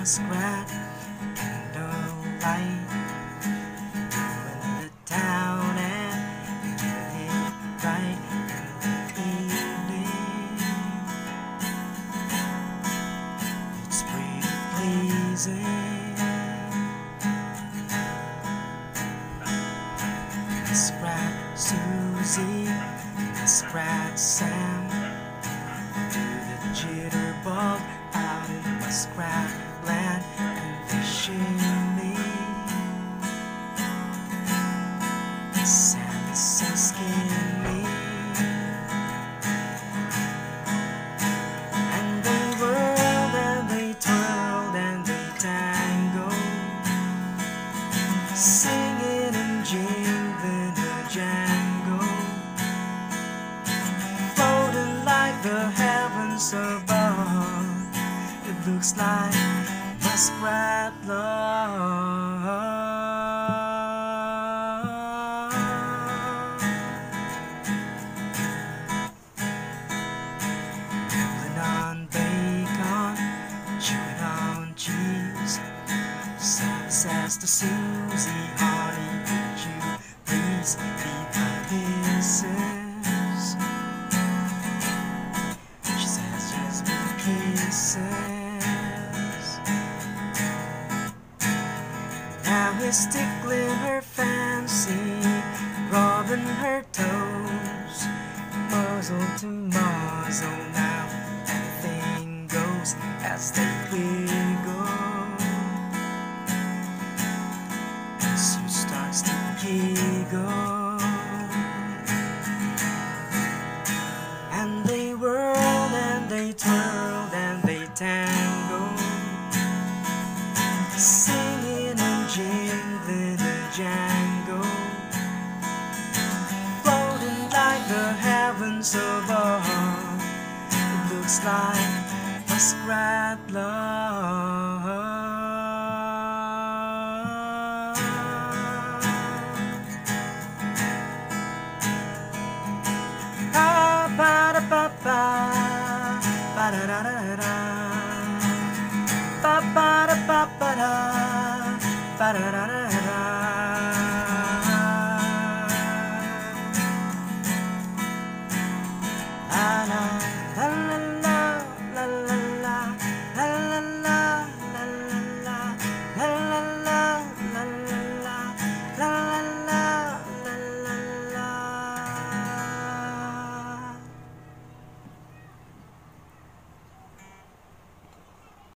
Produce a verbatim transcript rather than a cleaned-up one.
muskrat candlelight, doing the town and doing it right in the evening. It's pretty pleasing. Muskrat Susie, Muskrat Sam, do the jitterbug out in Muskrat Land, and they shimmy. Sam is so skinny, and they whirled and they twirled and they tangled, singing and jingling a jangle, floating like the heavens above. It looks like Muskrat Love. Nibbling on bacon, chewing on cheese, Sam says to Susie, honey, would you please be my missus? She says, just be kisses. Now he's tickling her fancy, rubbing her toes, muzzle to muzzle. Now anything goes as they wiggle. Sue starts to giggle, and they whirled and they twirled and they tangled, singing and jingling a jangle, floating like the heavens above. It looks like Muskrat Love. Ba-da-ba-da-ba-da, ba-da-da-da-da, ba-ba-da-ba-ba-da, ba-da-da-da-da.